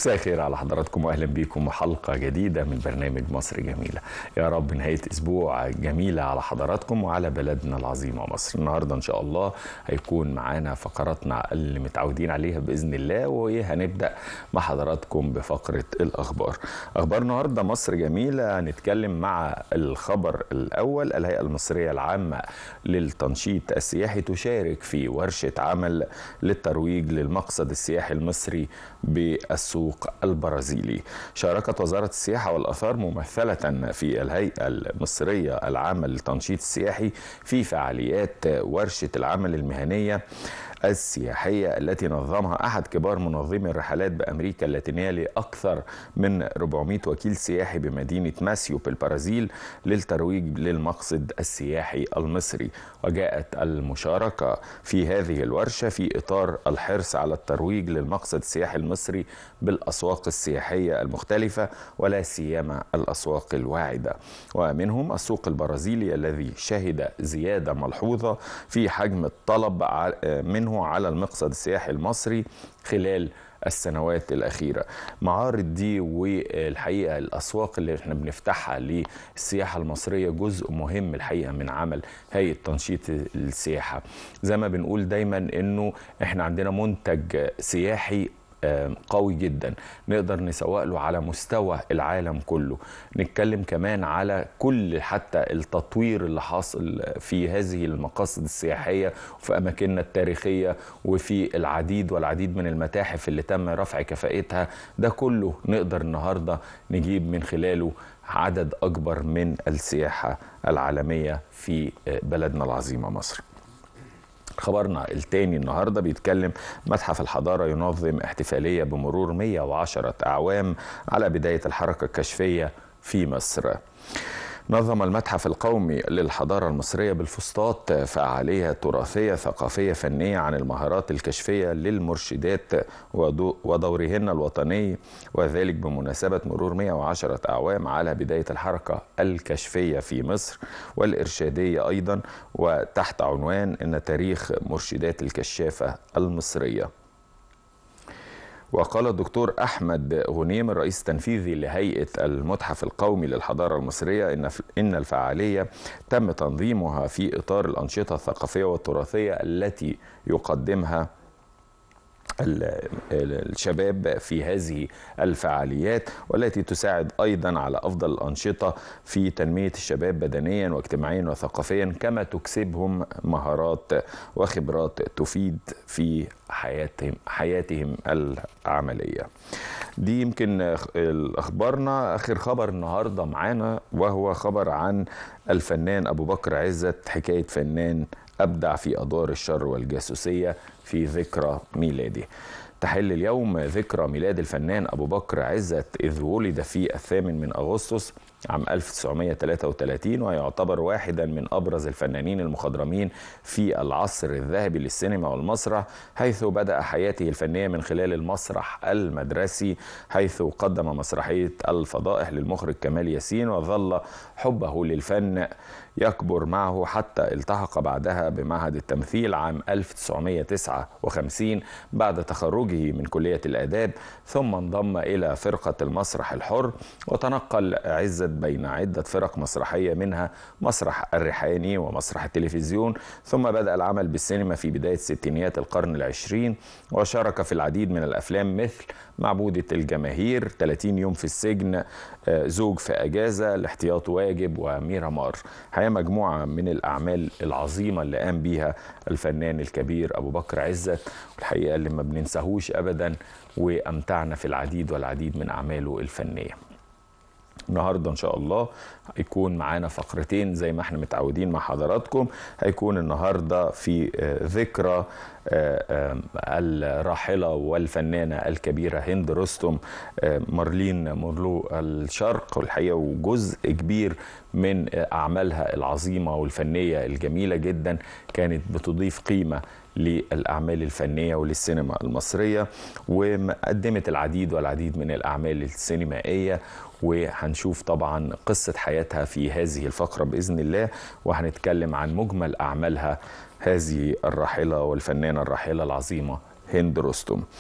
مساء الخير على حضراتكم واهلا بيكم وحلقه جديده من برنامج مصر جميله. يا رب نهايه اسبوع جميله على حضراتكم وعلى بلدنا العظيمه مصر. النهارده ان شاء الله هيكون معانا فقراتنا اللي متعودين عليها باذن الله، وهنبدا مع حضراتكم بفقره الاخبار. اخبار النهارده مصر جميله، هنتكلم مع الخبر الاول. الهيئه المصريه العامه للتنشيط السياحي تشارك في ورشه عمل للترويج للمقصد السياحي المصري بالسوق البرازيلي. شاركت وزارة السياحة والآثار ممثلة في الهيئة المصرية العامة للتنشيط السياحي في فعاليات ورشة العمل المهنية السياحية التي نظمها أحد كبار منظمي الرحلات بأمريكا اللاتينية لأكثر من 400 وكيل سياحي بمدينة ماسيو بالبرازيل للترويج للمقصد السياحي المصري. وجاءت المشاركة في هذه الورشة في إطار الحرص على الترويج للمقصد السياحي المصري بالأسواق السياحية المختلفة ولا سيما الأسواق الواعدة، ومنهم السوق البرازيلي الذي شهد زيادة ملحوظة في حجم الطلب منه على المقصد السياحي المصري خلال السنوات الأخيرة. معارض دي والحقيقة الأسواق اللي احنا بنفتحها للسياحة المصرية جزء مهم الحقيقة من عمل هيئة تنشيط السياحة. زي ما بنقول دايما انه احنا عندنا منتج سياحي قوي جدا نقدر نسوق له على مستوى العالم كله. نتكلم كمان على كل حتى التطوير اللي حاصل في هذه المقاصد السياحية وفي أماكننا التاريخية وفي العديد والعديد من المتاحف اللي تم رفع كفاءتها. ده كله نقدر النهاردة نجيب من خلاله عدد أكبر من السياحة العالمية في بلدنا العظيمة مصر. خبرنا التاني النهاردة بيتكلم متحف الحضارة ينظم احتفالية بمرور 110 أعوام على بداية الحركة الكشفية في مصر. نظم المتحف القومي للحضارة المصرية بالفسطاط فعالية تراثية ثقافية فنية عن المهارات الكشفية للمرشدات ودورهن الوطني، وذلك بمناسبة مرور 110 أعوام على بداية الحركة الكشفية في مصر والإرشادية أيضا، وتحت عنوان إن تاريخ مرشدات الكشافة المصرية. وقال الدكتور أحمد غنيم الرئيس التنفيذي لهيئة المتحف القومي للحضارة المصرية إن الفعالية تم تنظيمها في إطار الأنشطة الثقافية والتراثية التي يقدمها الشباب في هذه الفعاليات، والتي تساعد أيضا على أفضل الأنشطة في تنمية الشباب بدنيا واجتماعيا وثقافيا، كما تكسبهم مهارات وخبرات تفيد في حياتهم العملية. دي يمكن أخبارنا. آخر خبر النهاردة معانا وهو خبر عن الفنان أبو بكر عزت، حكاية فنان أبدع في أدوار الشر والجاسوسية في ذكرى ميلاده. تحل اليوم ذكرى ميلاد الفنان أبو بكر عزت، إذ ولد في 8 أغسطس عام 1933، ويعتبر واحدا من أبرز الفنانين المخضرمين في العصر الذهبي للسينما والمسرح، حيث بدأ حياته الفنية من خلال المسرح المدرسي، حيث قدم مسرحية الفضائح للمخرج كمال ياسين، وظل حبه للفن يكبر معه حتى التحق بعدها بمعهد التمثيل عام 1959 بعد تخرجه من كلية الآداب، ثم انضم إلى فرقة المسرح الحر، وتنقل عزت بين عدة فرق مسرحية منها مسرح الريحاني ومسرح التلفزيون، ثم بدأ العمل بالسينما في بداية ستينيات القرن العشرين، وشارك في العديد من الأفلام مثل معبودة الجماهير، 30 يوم في السجن، زوج في أجازة، الاحتياط واجب، وميرامار. هي مجموعة من الأعمال العظيمة اللي قام بيها الفنان الكبير أبو بكر عزت، والحقيقة اللي ما بننساهوش أبدا وأمتعنا في العديد والعديد من أعماله الفنية. النهارده ان شاء الله هيكون معانا فقرتين زي ما احنا متعودين مع حضراتكم. هيكون النهارده في ذكرى الراحله والفنانه الكبيره هند رستم، مارلين مونرو الشرق، والحقيقه وجزء كبير من اعمالها العظيمه والفنيه الجميله جدا كانت بتضيف قيمه للأعمال الفنية وللسينما المصرية، وقدمت العديد والعديد من الأعمال السينمائية، وهنشوف طبعا قصة حياتها في هذه الفقرة بإذن الله، وهنتكلم عن مجمل أعمالها هذه الراحلة والفنانة الراحلة العظيمة هند رستم.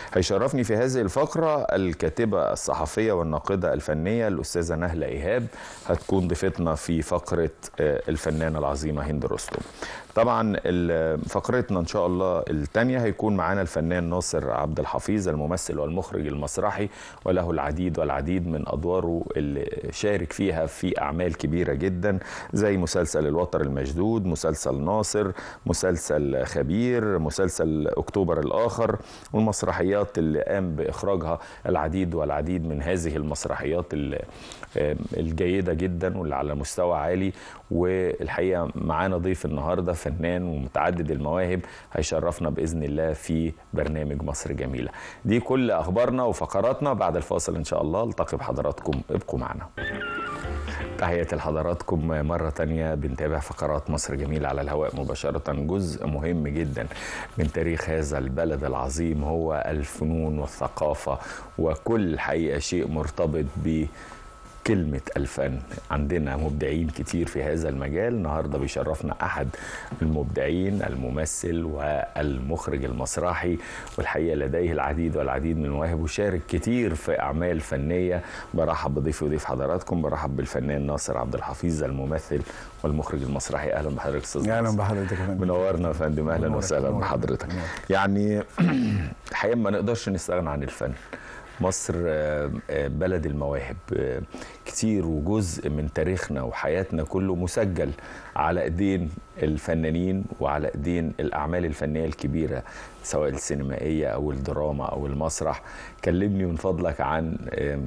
هيشرفني في هذه الفقرة الكاتبة الصحفية والناقدة الفنية الأستاذة نهلة إيهاب، هتكون ضيفتنا في فقرة الفنانة العظيمة هند رستم. طبعا فقرتنا إن شاء الله الثانية هيكون معانا الفنان ناصر عبد الحفيظ، الممثل والمخرج المسرحي، وله العديد والعديد من أدواره اللي شارك فيها في أعمال كبيرة جدا زي مسلسل الوتر المشدود، مسلسل ناصر، مسلسل خبير، مسلسل أكتوبر الآخر، والمسرحيات اللي قام بإخراجها العديد والعديد من هذه المسرحيات الجيدة جدا واللي على مستوى عالي. والحقيقة معانا ضيف النهاردة فنان ومتعدد المواهب هيشرفنا بإذن الله في برنامج مصر جميلة. دي كل أخبارنا وفقراتنا. بعد الفاصل إن شاء الله التقي بحضراتكم، ابقوا معنا. تحياتي لحضراتكم مرة تانية. بنتابع فقرات مصر جميلة على الهواء مباشرة. جزء مهم جدا من تاريخ هذا البلد العظيم هو الفنون والثقافة، وكل حقيقة شيء مرتبط ب كلمة الفن. عندنا مبدعين كتير في هذا المجال. النهاردة بيشرفنا أحد المبدعين، الممثل والمخرج المسرحي، والحقيقة لديه العديد والعديد من المواهب وشارك كتير في أعمال فنية. برحب بضيفي وضيف حضراتكم، برحب بالفنان ناصر عبد الحفيظ الممثل والمخرج المسرحي. أهلا بحضرتك أستاذ. أهلا بحضرتك يا فندم. منورنا يا فندم. أهلا وسهلا بحضرتك. يعني الحقيقة ما نقدرش نستغنى عن الفن. مصر بلد المواهب كتير، وجزء من تاريخنا وحياتنا كله مسجل على ايدين الفنانين وعلى ايدين الاعمال الفنيه الكبيره سواء السينمائيه او الدراما او المسرح. كلمني من فضلك عن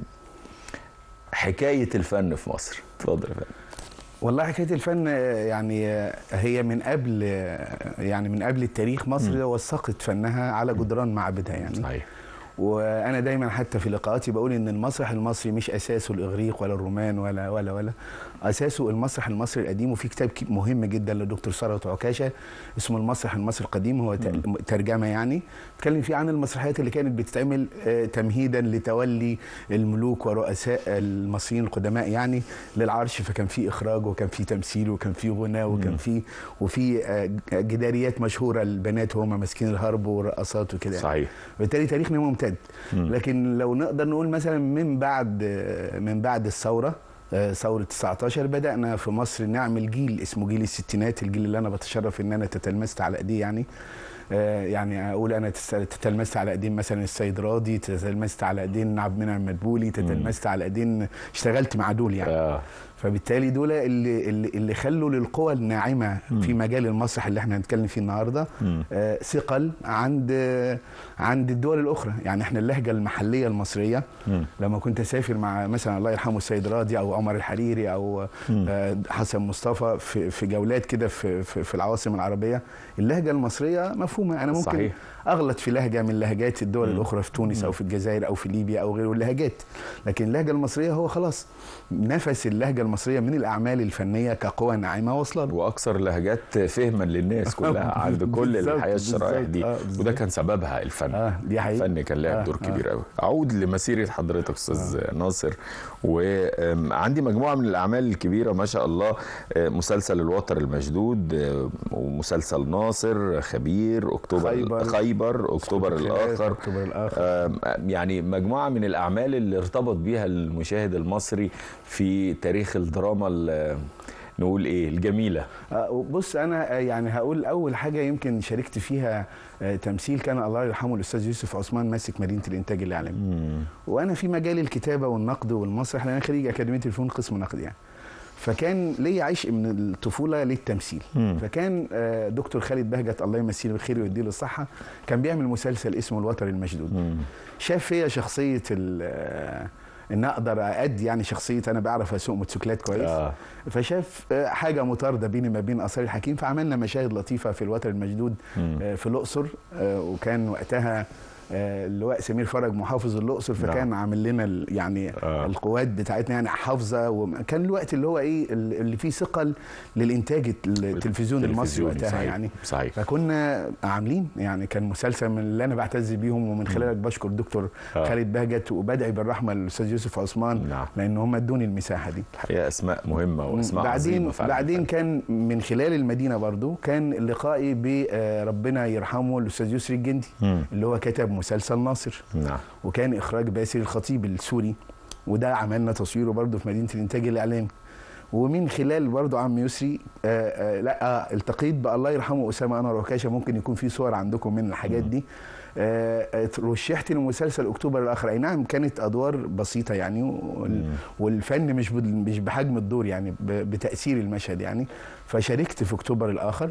حكايه الفن في مصر. اتفضل يا فندم. والله حكايه الفن يعني هي من قبل التاريخ. مصر وثقت فنها على جدران معابدها يعني. صحيح. وانا دايما حتى في لقاءاتي بقول ان المسرح المصري مش اساسه الاغريق ولا الرومان ولا اساسه المسرح المصري القديم. وفي كتاب مهم جدا للدكتور ثروت عكاشه اسمه المسرح المصري القديم، هو ترجمه يعني بيتكلم فيه عن المسرحيات اللي كانت بتتعمل تمهيدا لتولي الملوك ورؤساء المصريين القدماء يعني للعرش. فكان في اخراج وكان في تمثيل وكان في غناء وكان في جداريات مشهوره البنات وهم ماسكين الهرب والرقصات وكده. صحيح. بالتالي تاريخنا ممتد. لكن لو نقدر نقول مثلا من بعد الثوره، ثورة 19 بدأنا في مصر نعمل جيل اسمه جيل الستينات، الجيل اللي أنا بتشرف إن أنا تتلمست على إيديه يعني. يعني أقول أنا تتلمست على إيدين مثلا السيد راضي، تتلمست على إيدين عبد المنعم مدبولي، تتلمست على إيدين اشتغلت مع دول يعني. فبالتالي دول اللي خلوا للقوى الناعمه في مجال المسرح اللي احنا هنتكلم فيه النهارده ثقل عند الدول الاخرى. يعني احنا اللهجه المحليه المصريه لما كنت اسافر مع مثلا الله يرحمه السيد راضي او عمر الحريري او حسن مصطفى في جولات كده في العواصم العربيه، اللهجه المصريه مفهومه. انا ممكن صحيح. اغلط في لهجه من لهجات الدول الاخرى في تونس او في الجزائر او في ليبيا او غيره اللهجات، لكن اللهجه المصريه هو خلاص نفس اللهجه المصريه من الاعمال الفنيه كقوى ناعمه واصله له. واكثر اللهجات فهما للناس كلها عند كل الحياه الشرائح دي. وده كان سببها الفن. دي حقيقة. الفن كان له دور كبير قوي. اعود لمسيره حضرتك استاذ ناصر، وعندي مجموعه من الاعمال الكبيره ما شاء الله. مسلسل الوتر المشدود، ومسلسل ناصر، خبير، خيبر، أكتوبر الآخر. يعني مجموعة من الأعمال اللي ارتبط بيها المشاهد المصري في تاريخ الدراما نقول إيه الجميلة. بص أنا يعني هقول أول حاجة يمكن شاركت فيها تمثيل كان الله يرحمه الأستاذ يوسف عثمان ماسك مدينة الإنتاج الإعلامي. وأنا في مجال الكتابة والنقد والمسرح لأن خريج أكاديمية الفنون قسم نقد يعني. فكان لي عشق من الطفوله للتمثيل. فكان دكتور خالد بهجت الله يمسيه بالخير ويديله الصحه كان بيعمل مسلسل اسمه الوتر المشدود. شاف فيا شخصيه ان اقدر ادي يعني شخصيه انا بعرف اسوق موتوسيكلات كويس. فشاف حاجه مطارده بيني ما بين اثار الحكيم، فعملنا مشاهد لطيفه في الوتر المشدود في الاقصر. وكان وقتها اللواء سمير فرج محافظ الاقصر، فكان عامل لنا يعني القوات بتاعتنا يعني حافظه. وكان الوقت اللي هو ايه اللي فيه ثقل للانتاج التلفزيون المصري وقتها. صحيح. يعني صحيح. فكنا عاملين يعني كان مسلسل من اللي انا بعتز بيهم، ومن خلالك بشكر الدكتور خالد بهجت وبدعي بالرحمه للاستاذ يوسف عثمان لان هم ادوني المساحه دي. الحقيقه اسماء مهمه واسماء عظيمه فعلا. بعدين كان من خلال المدينه برضو كان لقائي بربنا يرحمه الاستاذ يسري الجندي اللي هو كتب مسلسل ناصر. نعم. وكان اخراج باسل الخطيب السوري، وده عملنا تصويره برضه في مدينه الانتاج الاعلامي. ومن خلال برضه عم يسري التقيت بالله يرحمه اسامه انور وكاشه، ممكن يكون في صور عندكم من الحاجات دي. رشحت لمسلسل اكتوبر الاخر، اي نعم كانت ادوار بسيطه يعني، والفن مش بحجم الدور يعني، بتاثير المشهد يعني. فشاركت في اكتوبر الاخر،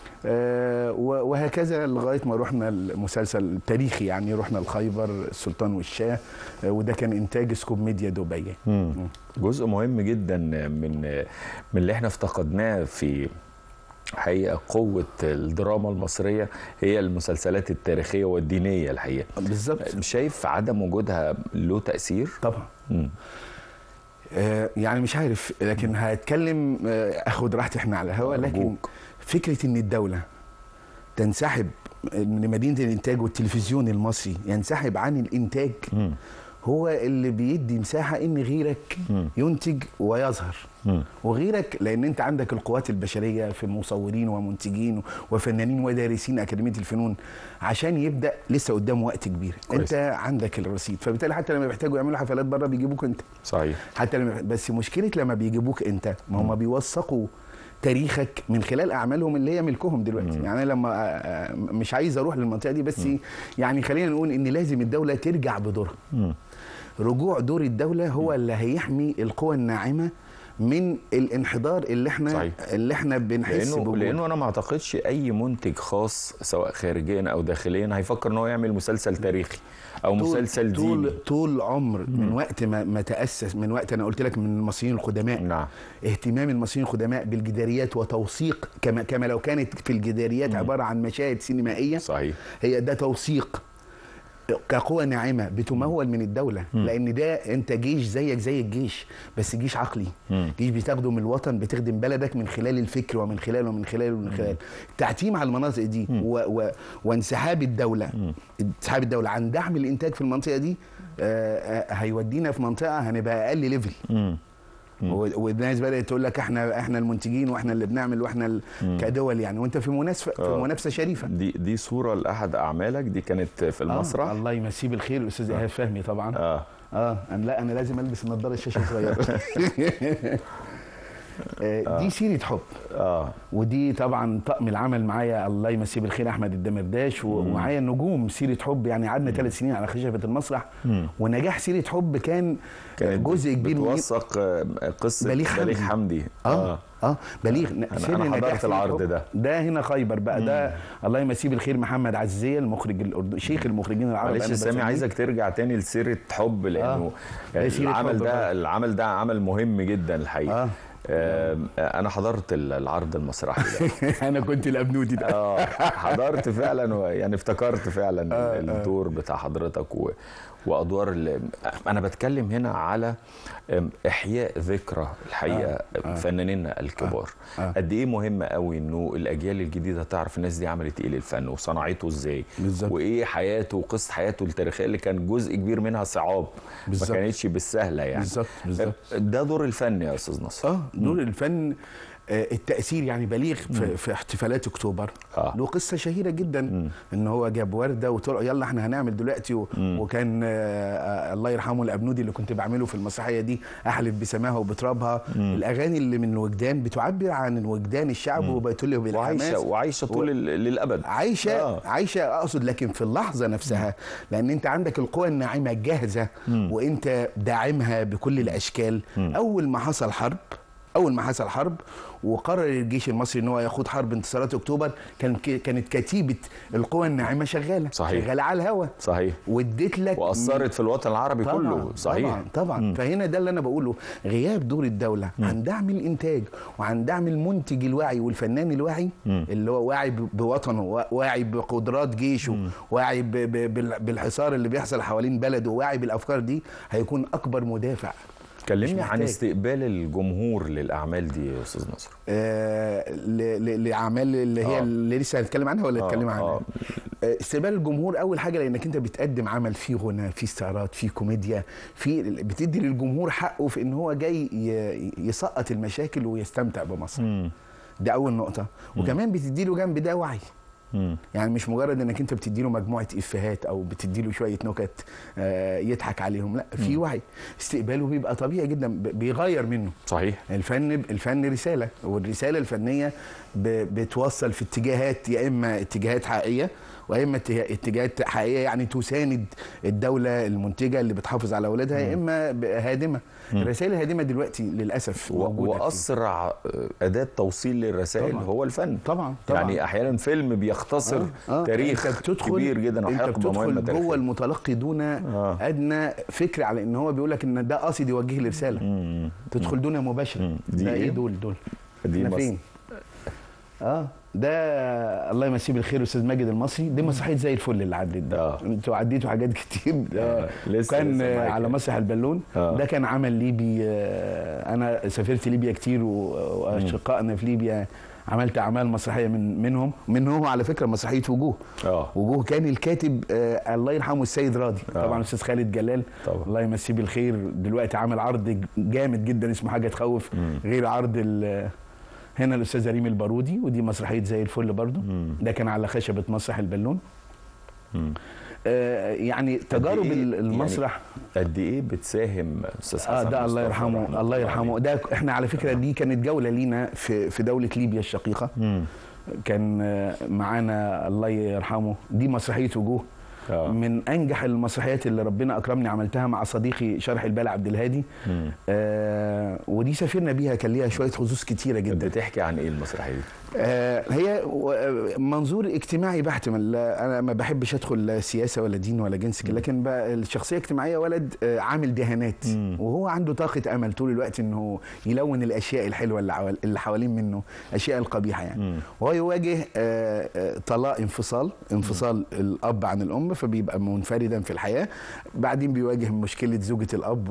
وهكذا لغايه ما رحنا المسلسل التاريخي يعني، رحنا الخيبر السلطان والشاه، وده كان انتاج سكوب ميديا دبي. جزء مهم جدا من اللي احنا افتقدناه في حقيقة قوة الدراما المصرية هي المسلسلات التاريخية والدينية الحقيقة. بالظبط. شايف عدم وجودها له تأثير؟ طبعا. يعني مش عارف، لكن هتكلم اخد راحتي احنا على الهواء، لكن فكرة ان الدولة تنسحب من مدينة الانتاج والتلفزيون المصري ينسحب عن الانتاج هو اللي بيدي مساحة ان غيرك ينتج ويظهر. وغيرك لان انت عندك القوات البشرية في مصورين ومنتجين وفنانين ودارسين اكاديمية الفنون، عشان يبدأ لسه قدام وقت كبير. كويس. انت عندك الرصيد، فبالتالي حتى لما بيحتاجوا يعملوا حفلات بره بيجيبوك انت. صحيح. حتى بس مشكلة لما بيجيبوك انت، ما هم بيوثقوا تاريخك من خلال اعمالهم اللي هي ملكهم دلوقتي. يعني لما مش عايز اروح للمنطقه دي، بس يعني خلينا نقول ان لازم الدوله ترجع بدورها. رجوع دور الدوله هو اللي هيحمي القوى الناعمه من الانحدار اللي احنا بنحس بيه. لانه انا ما اعتقدش اي منتج خاص سواء خارجيا او داخليا هيفكر ان هو يعمل مسلسل تاريخي او مسلسل ديني. طول عمر من وقت ما تاسس، من وقت انا قلت لك من المصريين القدماء. نعم. اهتمام المصريين القدماء بالجداريات وتوثيق، كما لو كانت في الجداريات عباره عن مشاهد سينمائيه. صحيح. هي ده توثيق كقوة ناعمة بتمول من الدولة. لأن ده أنت جيش زيك زي الجيش، بس جيش عقلي. جيش بتخدم الوطن، بتخدم بلدك من خلال الفكر ومن خلال التعتيم على المناطق دي. وانسحاب الدولة انسحاب الدولة عن دعم الإنتاج في المنطقة دي هيودينا في منطقة هنبقى أقل ليفل. والناس بدأت تقول لك احنا المنتجين واحنا اللي بنعمل واحنا كدول يعني، وانت في منافسه شريفه. دي صوره لاحد اعمالك، دي كانت في المسرح. الله يمسيه بالخير الاستاذ ايهاب فهمي طبعا. انا لازم البس نظاره الشاشه صغيره. دي سيرة حب. ودي طبعا طقم العمل معايا الله يمسيه بالخير احمد الدمرداش، ومعايا نجوم سيرة حب يعني. قعدنا 3 سنين على خشبة المسرح، ونجاح سيرة حب كان جزء كبير من بتوثق قصة بليغ حمدي. بليغ. انا حضرت العرض ده هنا خيبر بقى. ده الله يمسيه بالخير محمد عزية المخرج شيخ المخرجين العرب. معلش سامي، عايزك ترجع تاني لسيرة حب، لانه العمل ده عمل مهم جدا الحقيقة. انا حضرت العرض المسرحي ده. انا كنت الابنودي ده. حضرت فعلا، يعني افتكرت فعلا الدور بتاع حضرتك وادوار انا بتكلم هنا على احياء ذكرى الحقيقه فنانينا الكبار. قد ايه مهم قوي انه الاجيال الجديده تعرف الناس دي عملت ايه للفن وصنعته ازاي، وايه حياته وقصه حياته التاريخيه اللي كان جزء كبير منها صعاب، ما كانتش بالسهله يعني. بالظبط. ده دور الفن يا استاذ نصر. دور الفن التأثير يعني. بليغ في احتفالات اكتوبر له قصة شهيرة جدا. ان هو جاب وردة وطلع يلا احنا هنعمل دلوقتي وكان الله يرحمه الابنودي اللي كنت بعمله في المسرحية دي احلف بسماها وبترابها. الاغاني اللي من الوجدان بتعبر عن وجدان الشعب وبتقول له بالحماس، وعايشة طول للابد. عايشة اقصد، لكن في اللحظة نفسها. لان انت عندك القوى الناعمة جاهزة وانت داعمها بكل الاشكال. اول ما حصل حرب وقرر الجيش المصري ان هو يخوض حرب انتصارات اكتوبر، كانت كتيبه القوى الناعمه شغاله. صحيح. شغاله على الهواء. صحيح. واديت لك واثرت في الوطن العربي كله. صحيح. طبعا. فهنا ده اللي انا بقوله، غياب دور الدوله عن دعم الانتاج وعن دعم المنتج الواعي والفنان الواعي اللي هو واعي بوطنه، واعي بقدرات جيشه، واعي بالحصار اللي بيحصل حوالين بلده، واعي بالافكار دي، هيكون اكبر مدافع. كلمني عن استقبال الجمهور للاعمال دي يا استاذ نصر. لاعمال اللي هي اللي لسه هنتكلم عنها ولا هنتكلم عنها؟ استقبال الجمهور اول حاجه، لانك انت بتقدم عمل فيه غنى، فيه استعراض، فيه كوميديا، بتدي للجمهور حقه في ان هو جاي يسقط المشاكل ويستمتع بمصر. ده اول نقطه. وكمان بتدي له جنب ده وعي. يعني مش مجرد انك انت بتدي له مجموعه افيهات او بتدي له شويه نكت يضحك عليهم، لا، في وعي. استقباله بيبقى طبيعي جدا، بيغير منه. صحيح. الفن رساله، والرساله الفنيه بتوصل في اتجاهات، يا اما اتجاهات حقيقيه واما اتجاهات حقيقيه يعني تساند الدوله المنتجه اللي بتحافظ على اولادها، يا اما هادمه. الرسائل الهادمه دلوقتي للاسف موجوده. واسرع اداه توصيل للرسائل هو الفن. طبعا. يعني احيانا فيلم بيختصر تاريخ كبير جدا وحقبه مهمه تاريخيه. جوه المتلقي دون ادنى فكره على ان هو بيقول لك ان ده قاصد يوجه لي رساله. تدخل دون مباشره. ده ايه دول احنا فين؟ ده الله يمسيه بالخير استاذ ماجد المصري. دي مسرحيه زي الفل اللي عدت ده. انتوا عديتوا حاجات كتير. كان على مسرح البالون. ده كان عمل ليبي. انا سافرت ليبيا كتير واشقائنا في ليبيا عملت اعمال مسرحيه منهم على فكره مسرحيه وجوه. وجوه كان الكاتب الله يرحمه السيد راضي. طبعا استاذ خالد جلال طبعا. الله يمسيه بالخير دلوقتي عامل عرض جامد جدا اسمه حاجه تخوف. غير عرض هنا الاستاذ ريم البارودي، ودي مسرحيه زي الفل برضو. ده كان على خشبه مسرح البالون. يعني تجارب المسرح يعني قد ايه بتساهم استاذ حسن؟ ده الله يرحمه الله يرحمه. ده احنا على فكره دي كانت جوله لينا في دوله ليبيا الشقيقه. كان معانا الله يرحمه. دي مسرحيه وجوه. من انجح المسرحيات اللي ربنا اكرمني عملتها مع صديقي شرح البال عبد الهادي. ودي سافرنا بيها، كان ليها شويه حظوظ كتيره جدا. بتحكي عن ايه المسرحيه دي؟ هي منظور اجتماعي بحت. انا ما بحبش ادخل سياسه ولا دين ولا جنس، لكن بقى الشخصيه اجتماعيه، ولد عامل دهانات وهو عنده طاقه امل طول الوقت انه يلون الاشياء الحلوه اللي حوالين منه، اشياء القبيحه يعني. وهو يواجه طلاق، انفصال الاب عن الام، فبيبقى منفردا في الحياه. بعدين بيواجه مشكله زوجه الاب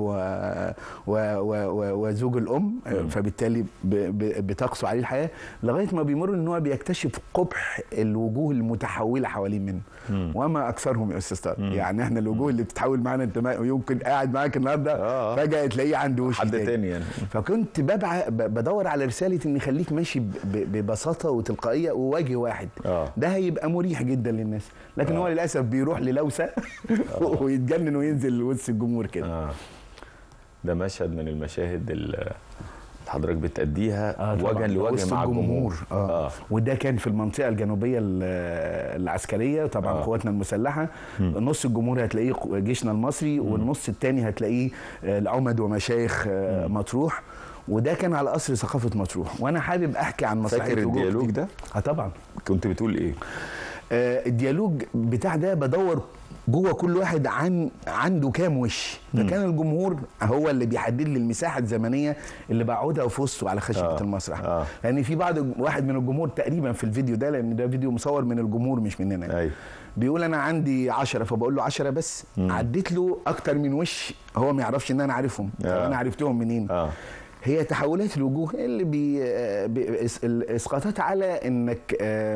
وزوج الام، فبالتالي بتقسو عليه الحياه لغايه ما بيمر ان هو بيكتشف قبح الوجوه المتحوله حوالين منه. وما اكثرهم يا استاذ طارق. يعني احنا الوجوه اللي بتتحول معانا، انت يمكن قاعد معاك النهارده فجاه تلاقيه عنده وش حد تاني يعني. فكنت بدور على رساله ان خليك ماشي ببساطه وتلقائيه ووجه واحد. ده هيبقى مريح جدا للناس، لكن هو للاسف بيروح للوسه ويتجنن وينزل وسط الجمهور كده. ده مشهد من المشاهد اللي حضرتك بتأديها وجها لوجه مع الجمهور. وده كان في المنطقه الجنوبيه العسكريه طبعا. قواتنا المسلحه. نص الجمهور هتلاقيه جيشنا المصري، والنص الثاني هتلاقيه العمد ومشايخ مطروح. وده كان على قصر ثقافه مطروح. وانا حابب احكي عن مسرحيه فاكر الديالوج ده؟ طبعا. كنت بتقول ايه؟ الديالوج بتاع ده بدور جوه كل واحد عنده كام وش. فكان الجمهور هو اللي بيحدد لي المساحه الزمنيه اللي بقعدها في وسطه على خشبه المسرح. يعني في واحد من الجمهور تقريبا في الفيديو ده، لان ده فيديو مصور من الجمهور مش مننا. بيقول انا عندي 10، فبقول له 10 بس. عديت له اكتر من وش هو ما يعرفش ان انا عارفهم. انا عرفتهم منين؟ هي تحولات الوجوه اللي اسقاطات على انك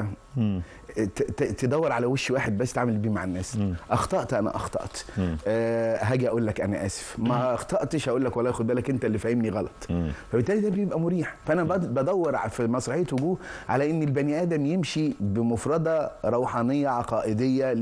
تدور على وش واحد بس تعمل بيه مع الناس. اخطأت انا اخطأت. هاجي اقول لك انا اسف. ما اخطأتش هقول لك والله خد بالك انت اللي فاهمني غلط. فبالتالي ده بيبقى مريح. فانا بدور في مسرحيه وجوه على ان البني ادم يمشي بمفرده روحانيه عقائديه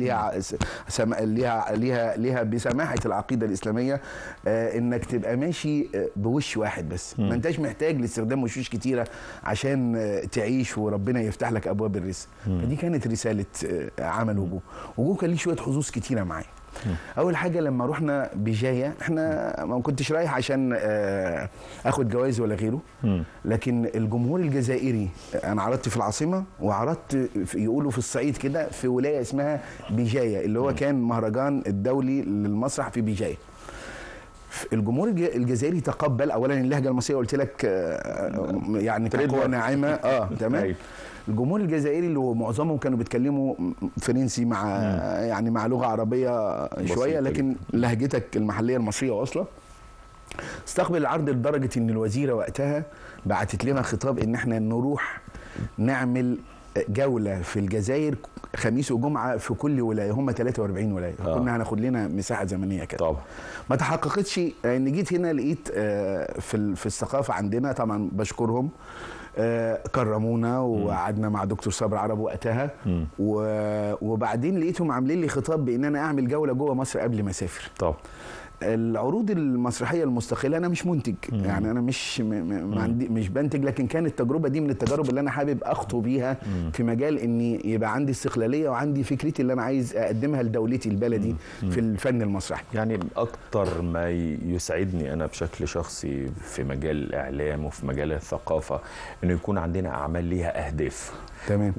ليها بسماحه العقيده الاسلاميه. انك تبقى ماشي بوش واحد بس. ما انتش محتاج لاستخدام وشوش كتيره عشان تعيش وربنا يفتح لك ابواب الرزق. فدي كانت رساله عمل وجوه كان ليه شويه حظوظ كتيره معايا. اول حاجه لما رحنا بجايه، احنا ما كنتش رايح عشان اخد جوائز ولا غيره، لكن الجمهور الجزائري انا عرضت في العاصمه، وعرضت يقولوا في الصعيد كده في ولايه اسمها بجايه، اللي هو كان مهرجان الدولي للمسرح في بجايه. الجمهور الجزائري تقبل اولا اللهجه المصريه، قلت لك يعني تقوى ناعمه. تمام. الجمهور الجزائري اللي هو معظمهم كانوا بيتكلموا فرنسي مع يعني مع لغه عربيه شويه، لكن لهجتك المحليه المصريه واصله. استقبل العرض لدرجه ان الوزيره وقتها بعتت لنا خطاب ان احنا نروح نعمل جوله في الجزائر خميس وجمعه في كل ولايه. هم 43 ولايه. كنا هناخد لنا مساحه زمنيه كده. طبعا ما تحققتش. ان جيت هنا لقيت في الثقافه عندنا طبعا بشكرهم كرمونا وقعدنا مع دكتور صبري عرب وقتها، وبعدين لقيتهم عاملين لي خطاب بان انا اعمل جوله جوه مصر قبل ما اسافر. طب العروض المسرحيه المستقله انا مش منتج، يعني انا مش بنتج، لكن كانت التجربه دي من التجارب اللي انا حابب اخطو بيها في مجال اني يبقى عندي استقلاليه وعندي فكرتي اللي انا عايز اقدمها لدولتي البلدي في الفن المسرحي. يعني اكتر ما يسعدني انا بشكل شخصي في مجال الاعلام وفي مجال الثقافه انه يكون عندنا اعمال ليها اهداف. تمام.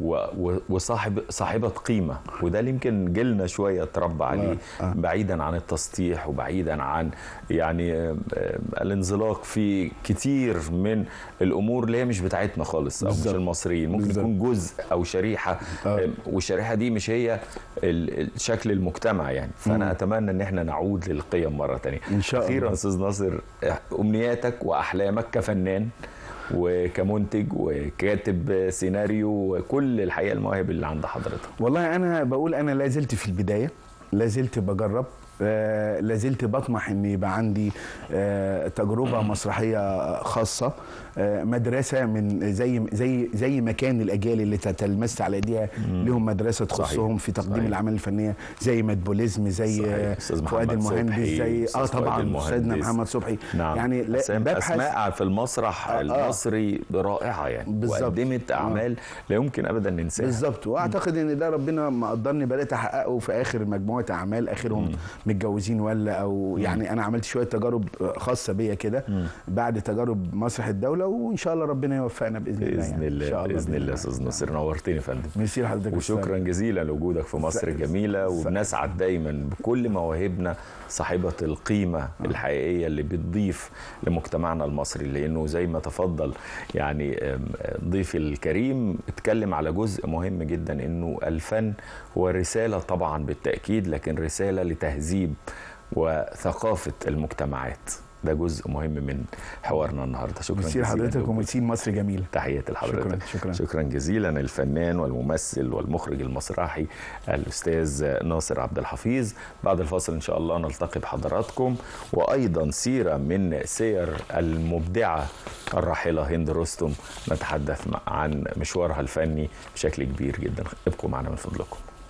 صاحبه قيمه، وده اللي يمكن جيلنا شويه اتربى عليه، بعيدا عن التسطيح وبعيدا عن يعني الانزلاق في كتير من الامور اللي هي مش بتاعتنا خالص او مش المصريين، ممكن يكون جزء او شريحه، والشريحه دي مش هي شكل المجتمع يعني. فانا اتمنى ان احنا نعود للقيم مره ثانيه ان شاء الله. اخيرا استاذ ناصر، امنياتك واحلامك كفنان وكمنتج وكاتب سيناريو وكل الحقيقه المواهب اللي عند حضرتك. والله انا بقول انا لا زلت في البدايه، لا زلت بجرب، لا زلت بطمح ان يبقى عندي تجربه مسرحيه خاصه، مدرسه من زي ما كان الاجيال اللي تتلمست على ايديها لهم مدرسه تخصهم في تقديم الاعمال الفنيه، زي مدبوليزم، زي فؤاد المهندس، زي طبعا استاذنا محمد صبحي. نعم. يعني اسماء في المسرح المصري رائعه يعني، وقدمت اعمال لا يمكن ابدا ننساها. بالظبط. واعتقد ان ده ربنا مقدرني بدات احققه في اخر مجموعه اعمال، اخرهم متجوزين ولا او يعني انا عملت شويه تجارب خاصه بيا كده بعد تجارب مسرح الدوله، وان شاء الله ربنا يوفقنا باذن الله. باذن الله يعني. باذن الله. استاذ ناصر نورتني يا فندم. ميرسي لحضرتك، وشكرا جزيلا لوجودك في مصر الجميله، وبنسعد دايما بكل مواهبنا صاحبه القيمه الحقيقيه اللي بتضيف لمجتمعنا المصري، لانه زي ما تفضل يعني ضيفي الكريم اتكلم على جزء مهم جدا، انه الفن هو رساله طبعا بالتاكيد، لكن رساله لتهذيب وثقافه المجتمعات. ده جزء مهم من حوارنا النهارده. شكرا جزيلا لحضرتك ومسير مصر جميله. تحياتي لحضرتك. شكرا جزيلا. الفنان والممثل والمخرج المسرحي الاستاذ ناصر عبد الحفيظ. بعد الفاصل ان شاء الله نلتقي بحضراتكم، وايضا سيره من سير المبدعه الراحله هند رستم، نتحدث عن مشوارها الفني بشكل كبير جدا. ابقوا معنا من فضلكم.